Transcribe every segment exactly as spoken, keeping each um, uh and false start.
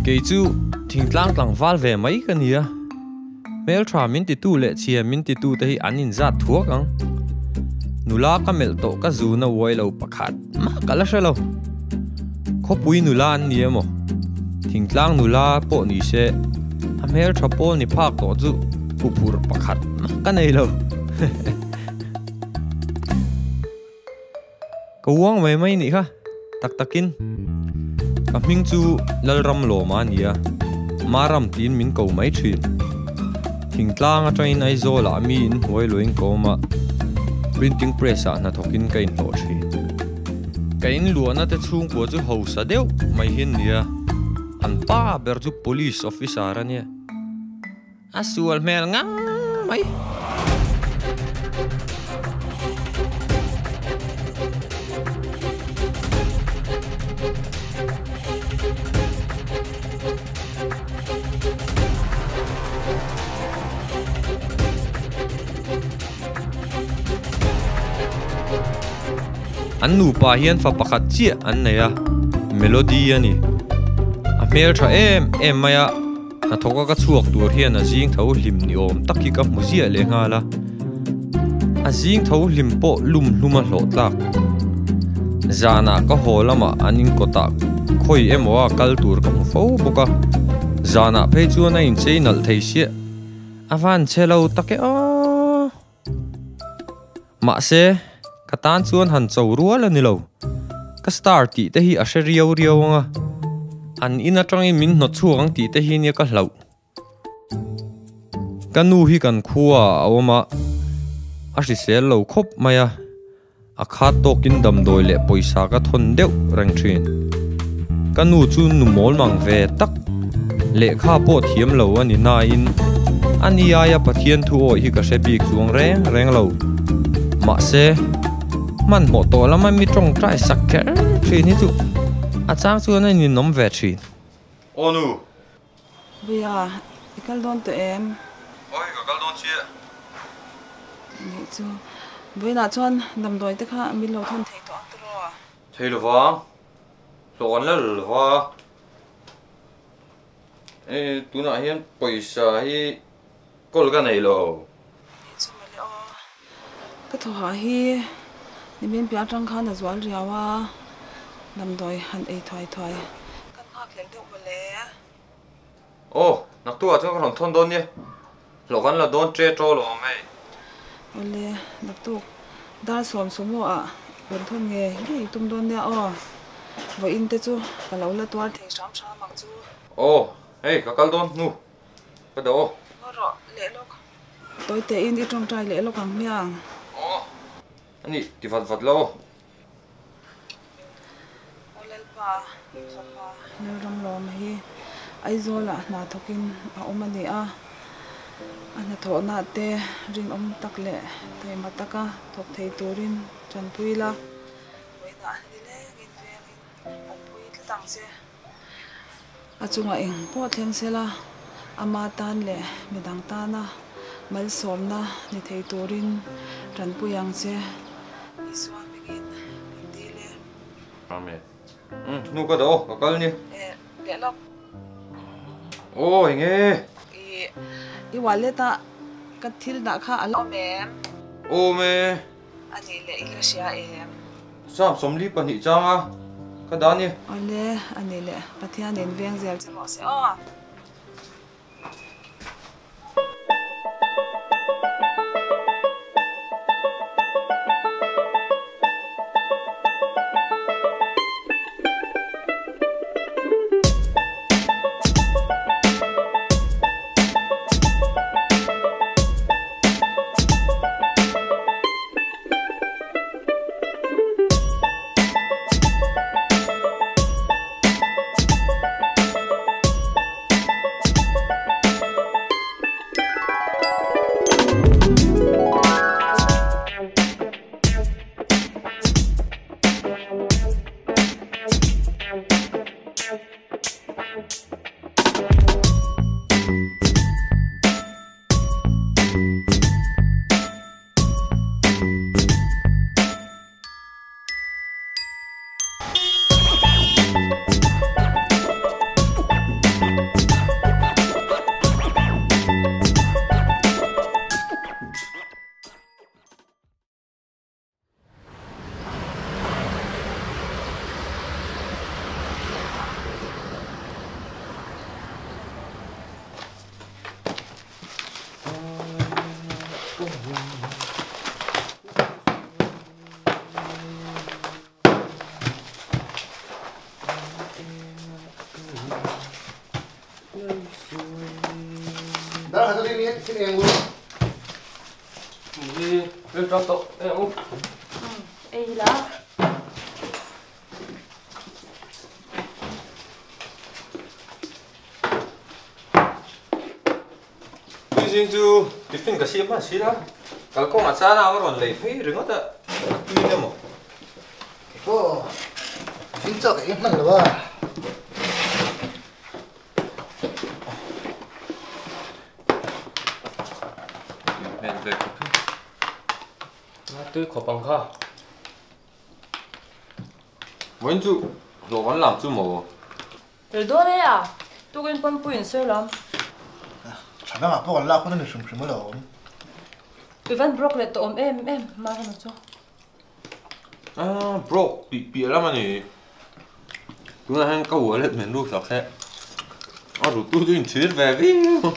cái chú thỉnh lang lang val về mấy cái này mel tra min ti tu le chia min ti tu te hi anin za thuak ang nula ka mel to ka zu na woi lo pakhat ma kala shalo kho pui nula an ni emo thingtlang nula po ni se a mel tra pol ni phak to chu pupur pakhat ma ka nei lo ko wang mai mai ni kha tak takin ka ming chu lalram lo ma nia maram tin min ko mai thin thingtlang a train ai zo la mi in hoi loin ko ma printing press a na thokin kain to thi kain luana te chung ko chu ho sa deu mai hin nia an pa ber chu police officer ania asual mel ngang mai an nu pa hian fa pakhat chia an neya melody ani a mel tha em em maya na thoka ka chuak tur hian a jing tho hlim ni om taki ka muzia le nga la a jing tho hlim po lum hluma hlo tlak zana ka holama anin kota khoi emowa kal tur ka mu fo boka zana phei chu na in cheinal thei sia avan chelo take a ma se katan chuan han chau rual ani lo ka star ti te hi a she riau riau nga an ina tangi min no chuang ti te hi ni ka hlau kanu hi kan khuwa awma a ri sel lo khop maya a khat to kin dam doi le poisa ka thon deuh rang thin kanu chu nu mol mang ve tak le kha po thiam lo ani na in ani aya pathian thu oi hi ka she bik chuang reng reng lo ma se man mo to la man mi trong trai sakker thin hi chu a chang chu na ni nom ve thin onu bia ikal don to em oi ka kal don chi ni chu boi na chon dam doi te kha mi lo thon thei to tro thei lo wa lo an la lo wa e tu na hian poisa hi kol ka nei lo chu ma le o ka tho ha hi ni min pia tang khan na zwal riawa dam doi han ei thoi thoi kan ha klel deu bale ô nặc tua cho con thon don nhé lộc ăn là don tre trâu lộc mày ole nak tu da som sumo a bon thon nge gi tum don ne o vo in te chu ka lo la twar thei sam sa mang chu ô hey cả cal don nu cái đó ro le lok toi te in i trong trai le lok ang miang ô anh đi thì phật phật lâu ole pa sapa ne ram lo ma hi ai zo la na thokin a omani a ana tho na te ring om tak le thei mataka thok thei turin chan puila weina dile gin ve om pui le tang se achunga eng po thleng sela ama tan le medang ta na mal som na ni thei turin chan puyang se iswa begin dile amen um nu cái đó cả cal nhé e le lok ô nghe i i waleta ka thil da kha alo mem ô mẹ ani le ila sia em sao sống li pan hi chang à cái đó nhé ole ani le pathian in veng zel chamo se o cái xin em luôn đi lên trong tổ em không ê là bây giờ chú cái phim cái gì mà xí đó cái con mà sao nào còn lấy phí rừng hết á tuy nhiên mà cô xin cho cái em là ba nên về nó tươi khó bằng kha vẫn chú rồi vẫn làm chú mồ rồi đó đấy à tôi quên bấm bùn sôi lắm chẳng nào mà bọn lao không nên sủng sủng mới đâu tôi vẫn broke lại tụi em em mà không cho à bro bị bị lắm anh nhỉ chúng ta hay câu ở lên mình luôn sao thế à rồi tôi tôi chết về đi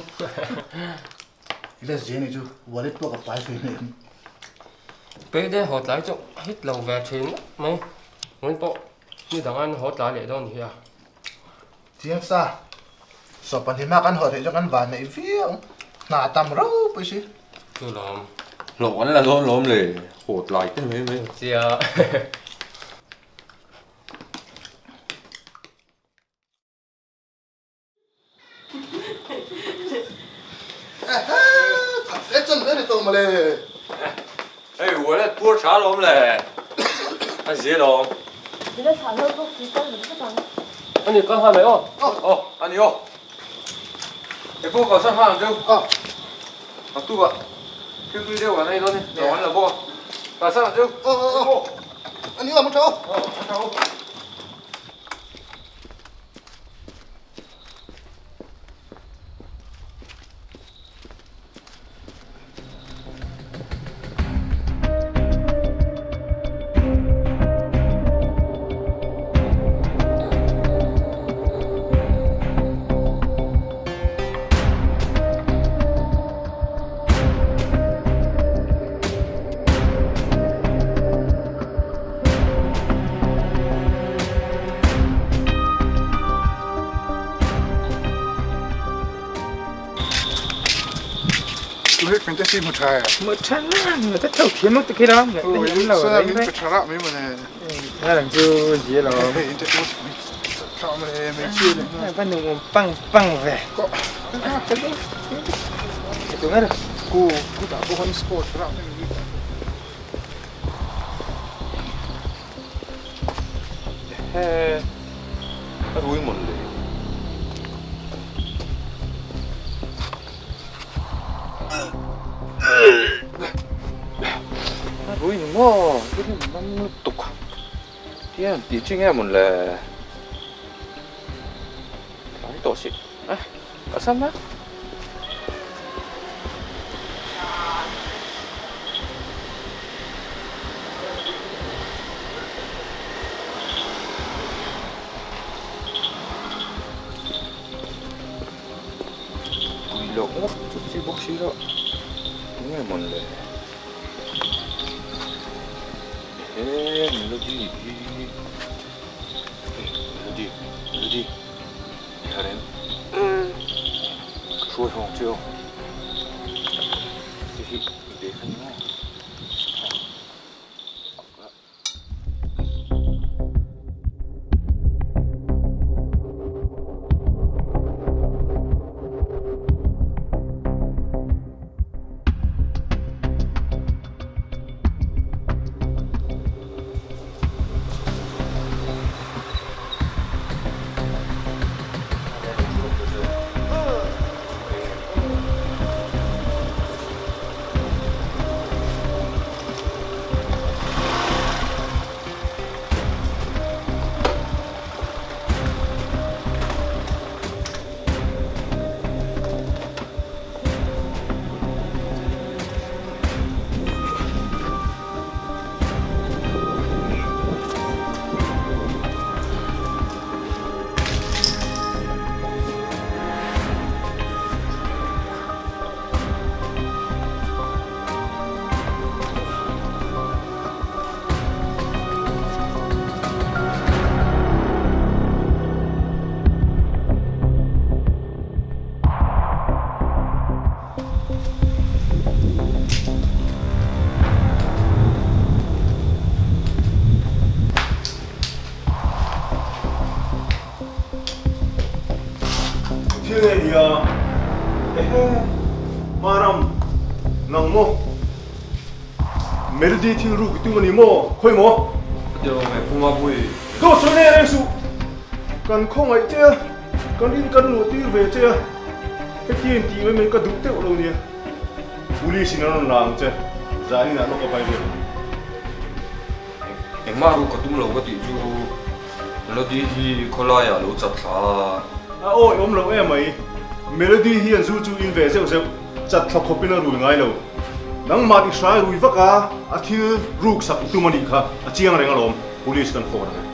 cái gì này chú vừa đấy tôi gặp phải gì này bây giờ họ lại cho hết lâu về chuyện mấy mấy bộ như thằng anh họ lại để đâu nhỉ à tiếng xa so pan thì mà căn họ thấy cho căn vàng này phiêu nà tầm râu bấy xí tôi làm lộn vẫn là lộn lộn lề hột lại cái mấy mấy chị à ế chân thế này tôi mà lê ê我来多茶龙嘞anh dễ龙你在茶楼不习惯你不懂 anh đi con hai mấy ô 어 아니요 에 보고 가서 하나 좀 ờ 아 뚜가 그 그대 와나 이거네 너 완라 보고 가서 좀 ờ ờ ờ anh đi làm một chỗ 어 가서 tôi hết mình tới xin một trà một chân người ta thâu kiếm một cái đó người ừ ta em lẩu sao đấy mình đấy phải trà lại mấy mà này ra đằng chưa gì rồi hey em chắc chọn mà này mình chia này này văn đường băng băng về có cái đó cái đó đấy cô cô đã có con score trà lại mình 해 rồi 뭔데 rồi nó cái gì nó nó tục kia tí chuyện nghe một là nói tổ chức à ở sao má lỗ chút xíu bốc xíu đó đúng là một là 에 멜로디 멜로디 멜로디 잘해 음说唱最后这是别看你看 Thưa dia, eh, maram, nang mo. Melody thil ru tu mani mo, khoi mo. Giờ mày phun ma bụi. Go so ne re su. Kan khong ai che, kan in kan lu ti ve che. Cái tiền thì mấy mấy cái đúng tẹo đâu nè. Uli xin nó làm che, giá như là nó có bài được. Em mà ru có tung lâu cái tí chú, nó đi thì có lại à lâu chặt thà. À ôi ông lâu em ấy, melody hiện du chú in về xem xem, chặt thọc khop pin rồi ngay lâu. Nang mati sai rui vắc à, à thiêu ruk sập tu mani kha, à chiang renga lom, uli xin phone này.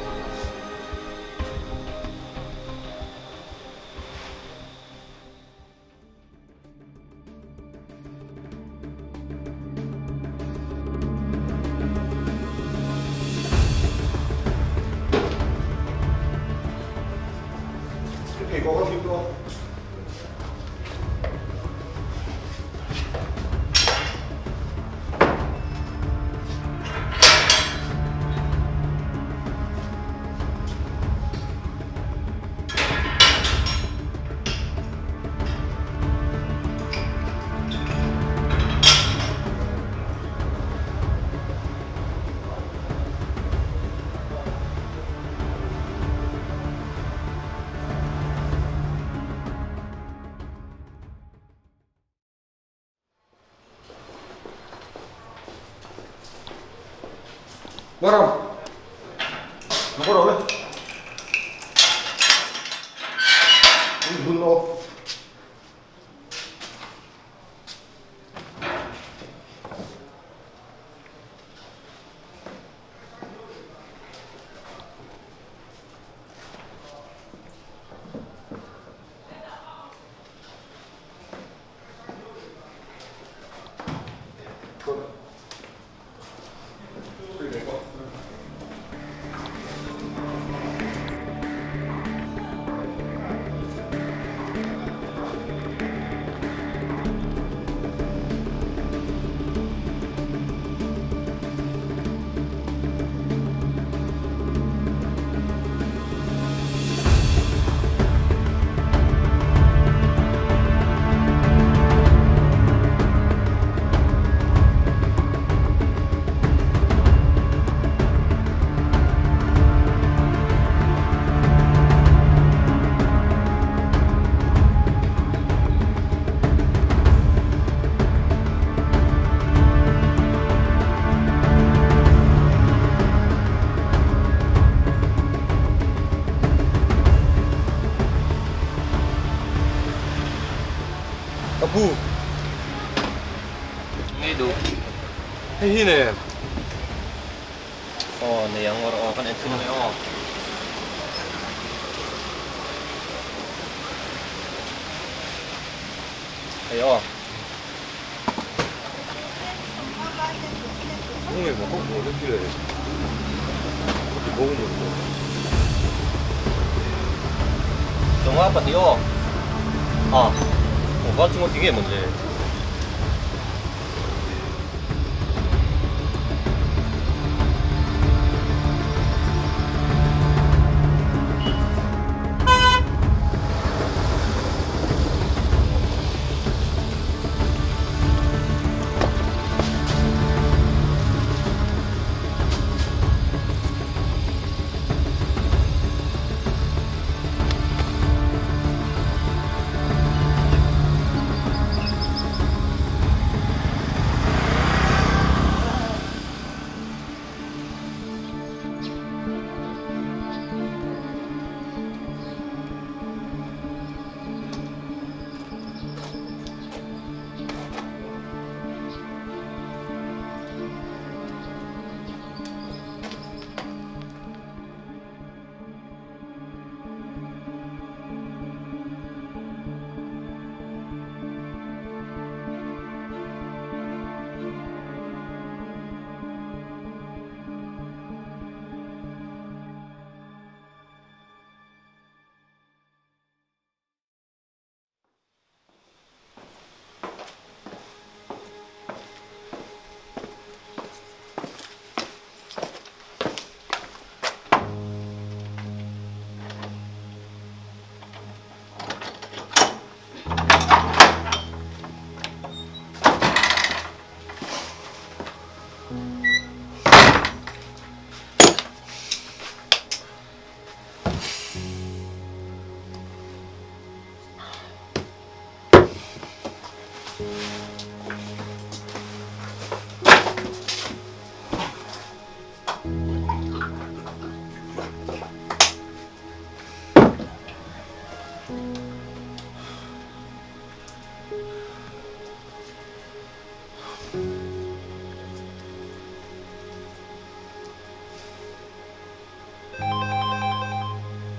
Cái có con phim không? Maram, Nó có đâu đấy? Bún lô. Abu. Ini du. Hey hi nè. Oh, ni yang orang kan eksim ni oh. Ayo. Không hề mà không có cái gì đấy. Không có một. Trong apa dia? Ah. Oh, cuma tinggi mungkin.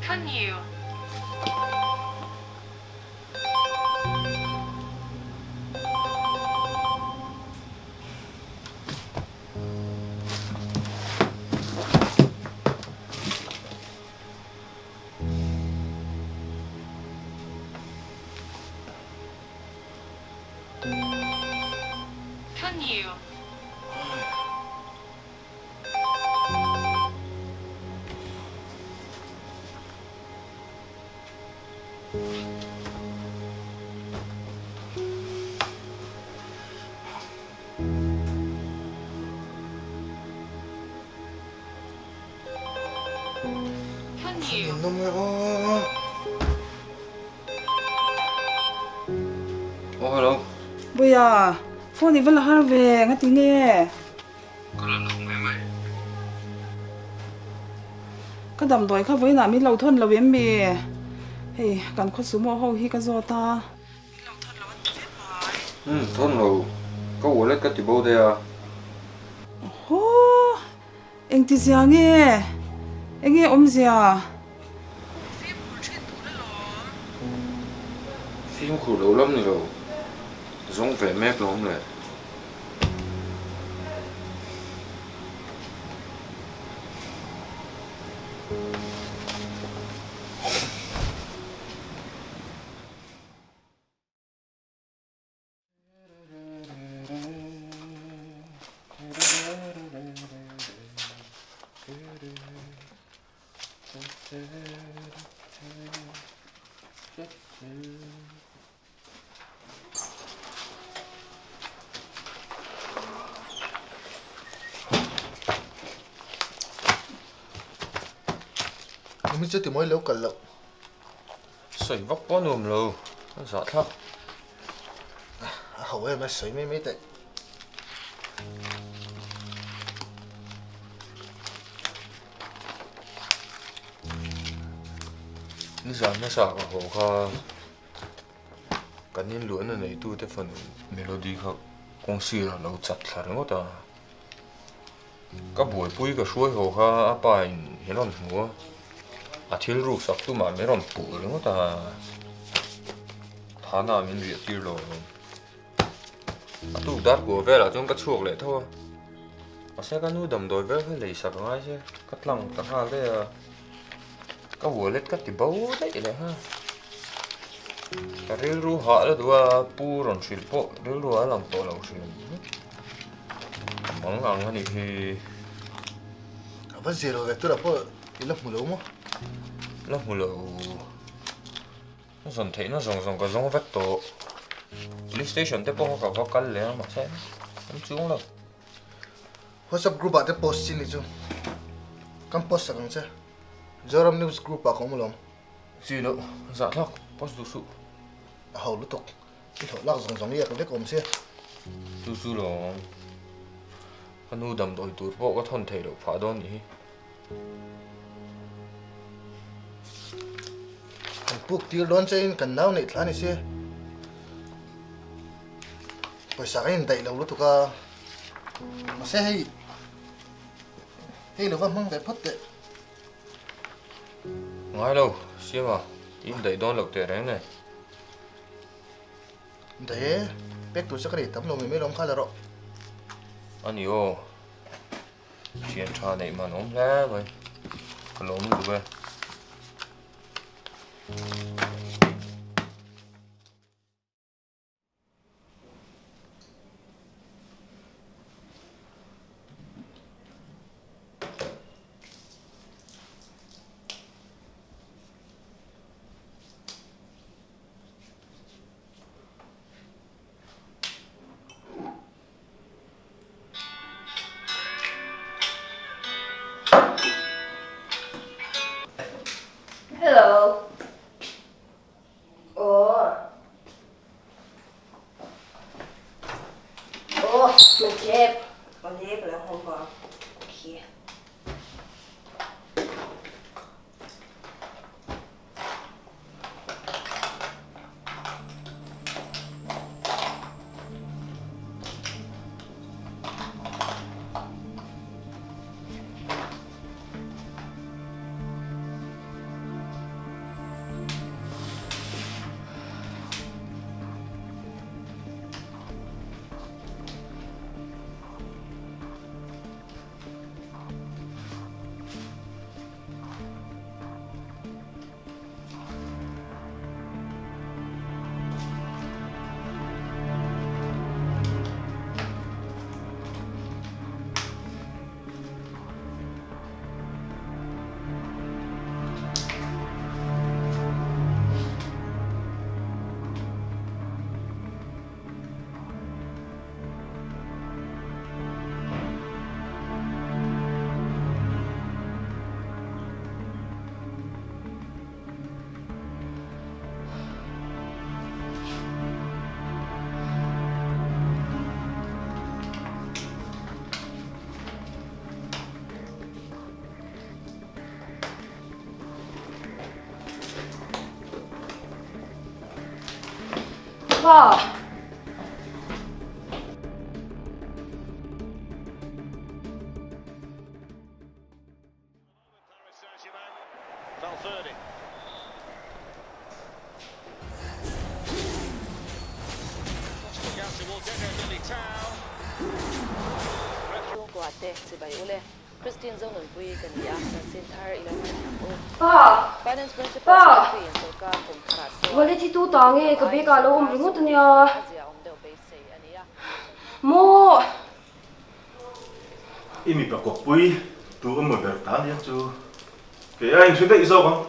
Continue. Continue. Continue. Nằm rồi. Ô hello. Bây giờ phone thì vẫn là hai về ngay tiếng nghe. Có lần không em ơi. Cái đầm đói khác với nãy mình lâu thôn lâu em bì. Hey, cần có số mua hậu hi cái giò ta. Ừ, thôn lâu. Có uống lấy cái tí bầu đây à? Ô, anh tí gì nghe? Anh nghe ôm gì à? Phim khổ lâu lắm này rồi. Giống vẻ mép lắm này. Mình chưa tìm mối lâu cần lậu. Sợi vóc có nồm lâu. Nó giọt lắm. Hầu em là sấy mấy mấy tệ. Nó giọt nó sạc ở hồ kha. Cái nên luôn là này tu tới phần melody kha. Công sư là lâu chặt khá đúng không ta? Các buổi bùi cái suối hồ kha á bài hiện lòng mua. À thiếu rủ sắp tu mà mấy lòng phụ đúng không ta? Thà nào mình việc tiêu rồi. À tu đắt của về là trong cái chuộc lại thôi. À sẽ cái nuôi đầm đồi về phải lấy sạc ngay chứ. Cắt lòng cắt hàng đây à. Các buổi lết cắt thì bấu đấy này ha. Cái rêu rú họ là đua pu ròn xịt bộ, rêu rú lòng tổ lòng xịt. Mong rằng cái này thì Vẫn gì rồi, tôi đã có cái lớp mù lâu mà. nó mù lầu nó dần thấy nó dòng dòng cái giống vector tổ PlayStation tới bông có vocal lên mà sẽ không xuống đâu. WhatsApp group ada post sini tu. Kan post sekarang saya. Joram news group aku mulom. Gì đâu dạ lắm post du su Hầu lúc tục. Cái thổ lạc dòng dòng kia có biết ôm xe. du su rồi cái nu đầm đồi tụt bộ có thôn thể được phá đón nhỉ. Buk tiêu đón chơi cần nào này thà này xe. Bây giờ cái đại lâu lúc tục à. Mà xe hay hay là vẫn mang về phất đấy. Ngay đâu xem mà im đẩy đón lộc tệ đấy này. Đấy, biết tôi sẽ cái gì tấm lòng mình mới lòng khá là rõ. Anh yêu chuyện trà này mà nó ra vậy cái lỗ được vậy. Hello. Ồ. Ồ, mình chép. Con chép là không còn. Kìa. พ่อ Christian Zong and Bui can be asked and sent her in a Pa! finance principal Pa! secretary and so car from Karas. Wala ti tu tangi ka be ka lo um ringot niya. Mo! Imi pa ko pui tu mo bertan ya chu. Ke ai sudah iso kan?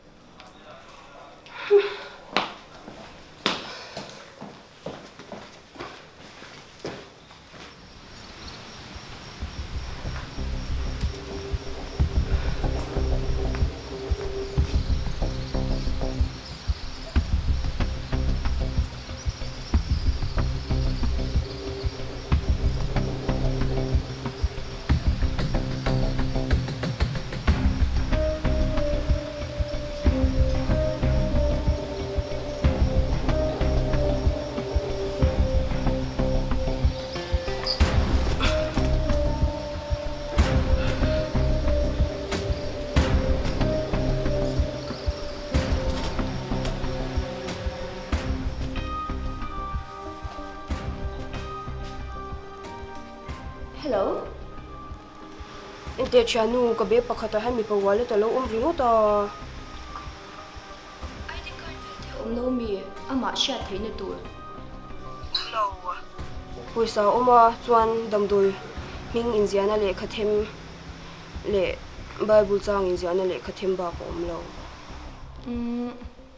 Hello? Inte chanu ka be pakhata han mi pawale to lo um ringot ta. I D card te um lo mi ama sha theine tu. Hello. Puisa oma chuan damdoi ming inziana le khathem le Bible chang inziana le khathem ba ko um lo. Um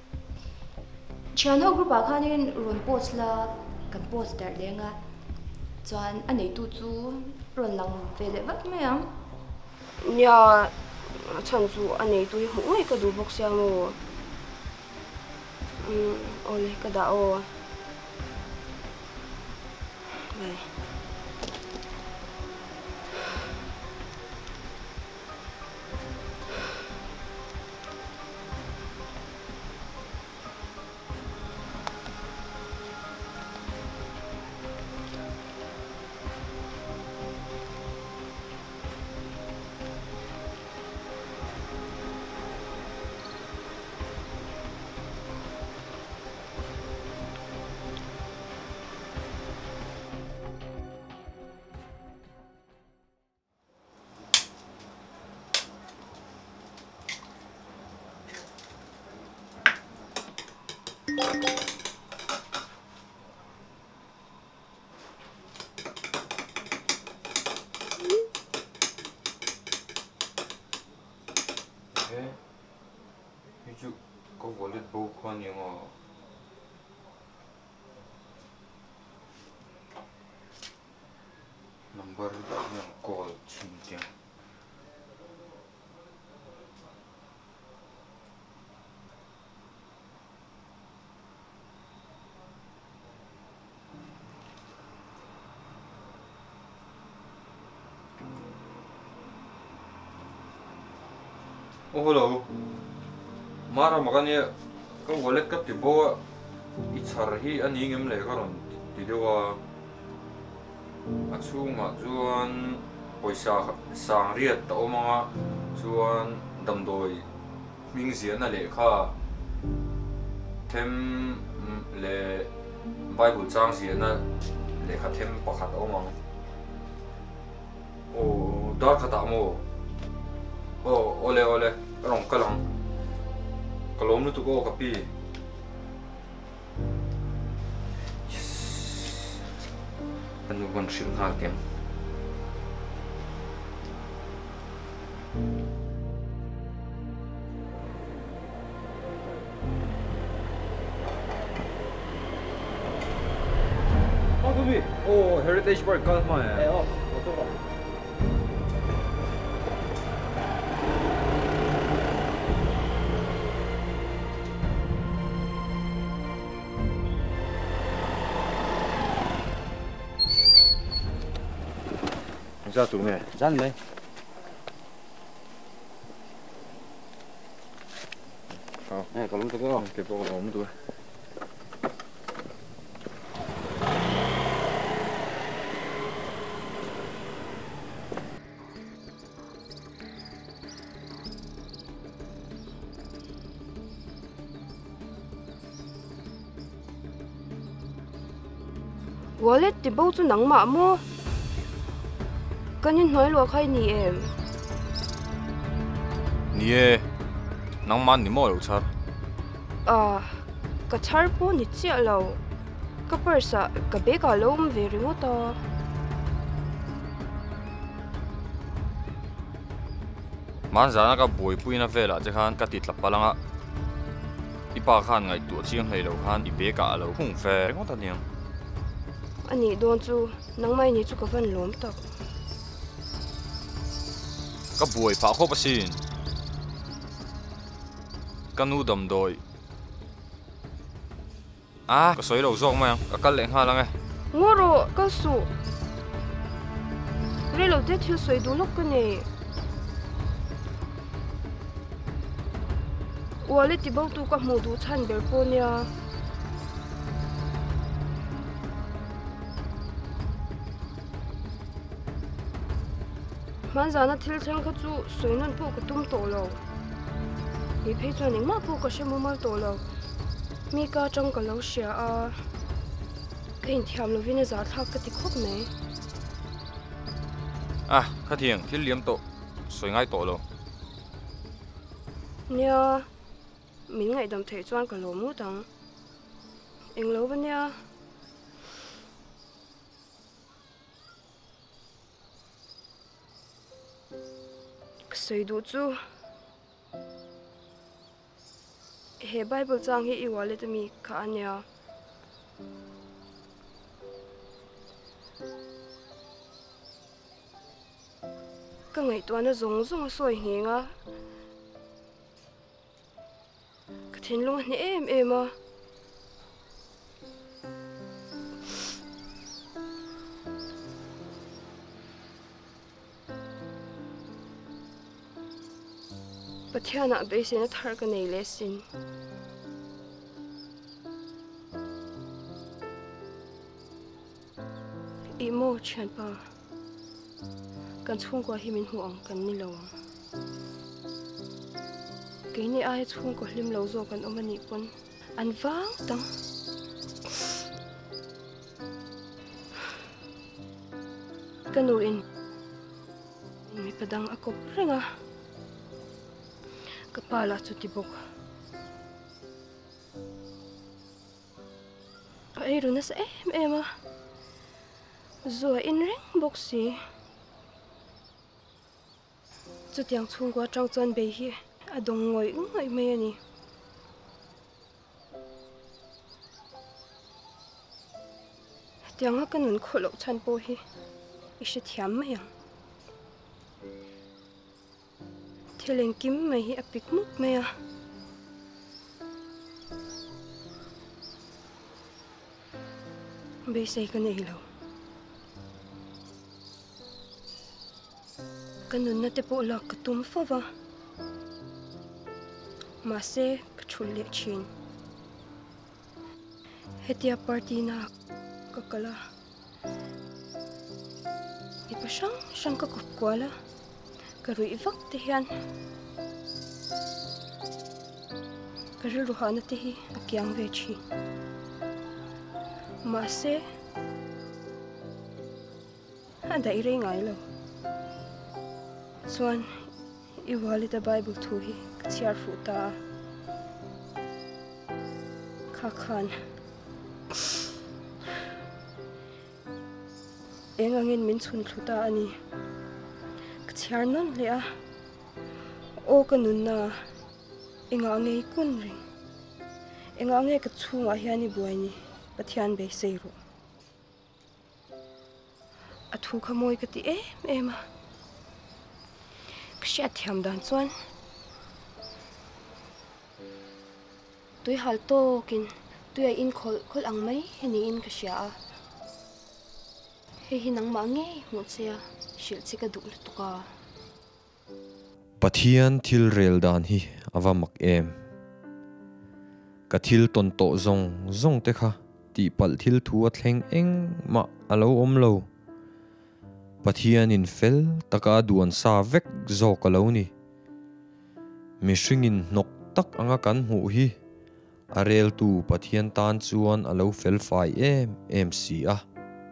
chanu group a khanin ron post la kan poster lenga. Chuan anei tu chu ron lang vele vak me am nya chan chu anei tu hu mai ka du bok sia mo um ole ka da o bai Chứ có vô lên bố con nhiều mà number yang call cinta oh hello Mara makanya kau boleh kat di bawah icharhi ani ngem le karon di dewa acu majuan poisa sang riat tau mga juan damdoi mingzian na le kha tem le Bible chang zian na le kha tem pakhat au mang oh dar kata mo oh ole ole rong kalang kalau nu tu kau kapi, yes, anu kan singhat kan. Oh tu bi, oh Heritage Park kau mana? Eh oh, betul tak? Ra tụ nghe. Dán đây. Hả? Nè, có lắm tôi có. Cái bộ lắm tụi. wallet ti bo chu nang ma mo kanin hnoi lo khai ni em nie nang man ni mo lo char à ka char po ni chia lo ka persa ka be ka lo um ve ringo to man zana ka boi puina vela che khan ka ti tlap palanga ipa khan ngai tu chiang hlei lo khan i be ka lo khung fe ringo ta niang ani don chu nang mai ni chu ka van lom tak ka boi pa kho pasin kanu dam doi à ka soi lo zok ma ka kal le nga lang e ngoro ka su re lo te thil soi du lok ka ne wallet ti bo tu ka mu du chan ber po nia man zana thil thang kha chu soinon po ka tum to lo i phei chuan ing ma po ka shemu mal to lo mi ka tang ka lo sha a kein thiam lo vin za thak ka ti khop me à kha thiang thil liam to soi ngai to lo nia min ngai dam thei chuan ka lo mu tang eng lo ba nia sei du chu he bible chang hi i wallet mi kha ania ka ngai to na zong zong soi hinga ka thin lu ne em em a pathiana be se na thar ka nei lesin imo chan pa kan chung ko himin huang kan ni lo ke ni ai chung ko hlim lo zo kan omani pon an wang tang kanu in mi padang akop renga kapala chu tibok ai ru na sa em em a zo in ring boxi chu tiang chung kwa chang chan be hi adong ngoi ngai mai ani tiang ha kanun kholo chan po hi ishi thiam mai thilen kim mai hi apik muk mai a be sei ka nei lo kanun na te po la ka tum fa wa ma se ka chul le chin hetia party na ka kala ipa shang shang ka kup kwala karui vak te hian karil ruhana te hi akyang ve chi ma se anda ire ngai lo chuan i wali da bible thu hi chiar fu ta kha khan engangin min chun thuta ani chiar non le a o kanun na enga ngei kun ring enga nge ka chunga hiani buai ni pathian be seiro athu khamoi ka ti em em a ksia thiam dan chuan tui hal to kin tui in khol khol ang mai heni in ka sia he hi nang ma nge mu chia shil chika du lu tuka pathian thil rel dan hi awamak em ka thil ton to zong zong te kha ti pal thil thu a thleng eng ma alo om lo pathian in fel taka duan sa vek zo ka lo ni mi hringin nok tak anga kan hu hi arel tu pathian tan chuan alo fel fai em em si a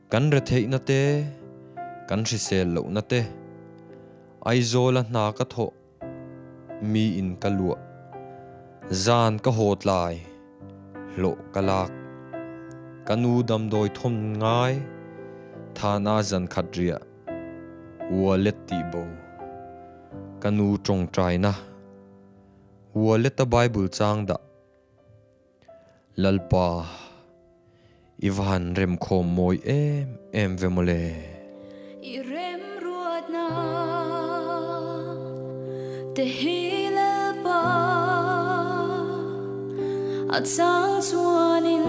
kan re thei na te kan ri sel lo na te ai zola na ka tho mi in ka lu zan ka hot lai lo kalak kanu dam doi thom ngai thana zan khadria wallet ti bo kanu trong trai na wallet ta bible chang da lalpa ivan rem khom moi em em ve mole i rem ruat na te hila pa at sang suanin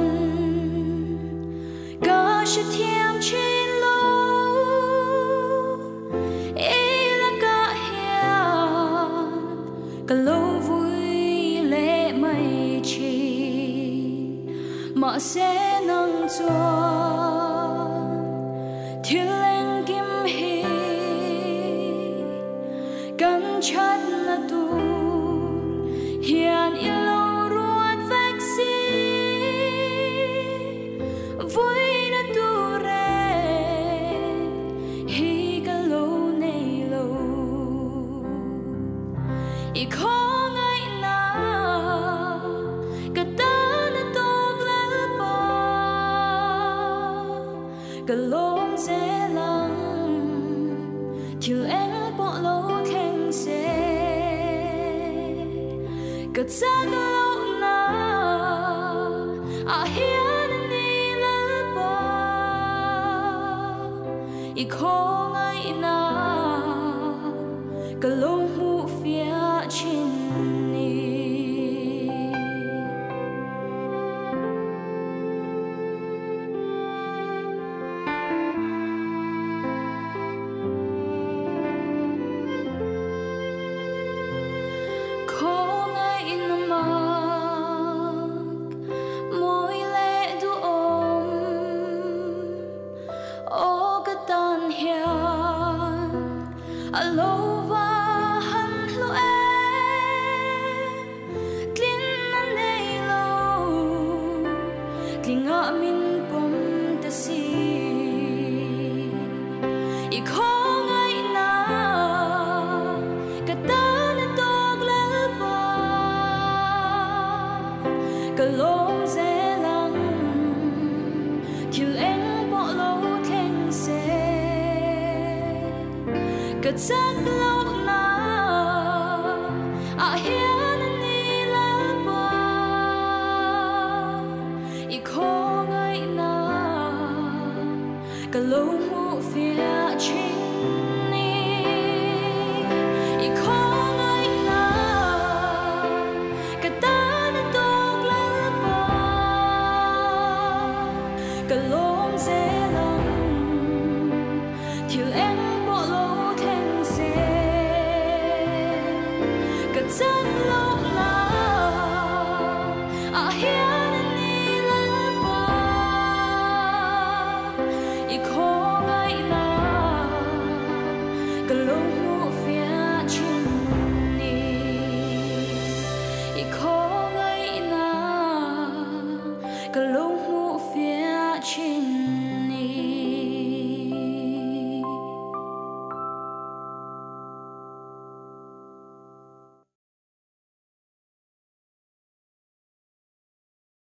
ga shi thiam chin lo e la ka hian ka lo vui le mai chi ma se nang chuan thil leng kim hi kan chat na tu hian i lo ruat vek si vui na tu re hi ka lo nei lo i kho ngai na ka ta na tok la pa ka lom se lang thil em bỏ lo khen se ka chak lo na a hian ni la pa i kho ngai na ka lo mu fia chin ni Alova han lo em tlin na nei lo tlinga min pom ta si i kho ngai na ka ta na tok la pa ka lom ze lang thil em bỏ lo khen se ka chak lo na a hian ni la pa i kho ngai na ka lo mu fia chin ni i kho ngai na ka ta na tok la pa ka lom ze lang thil em bỏ lo chak lo na a hian ni la pa i kho ngai na ka lo mu fia chin ni i kho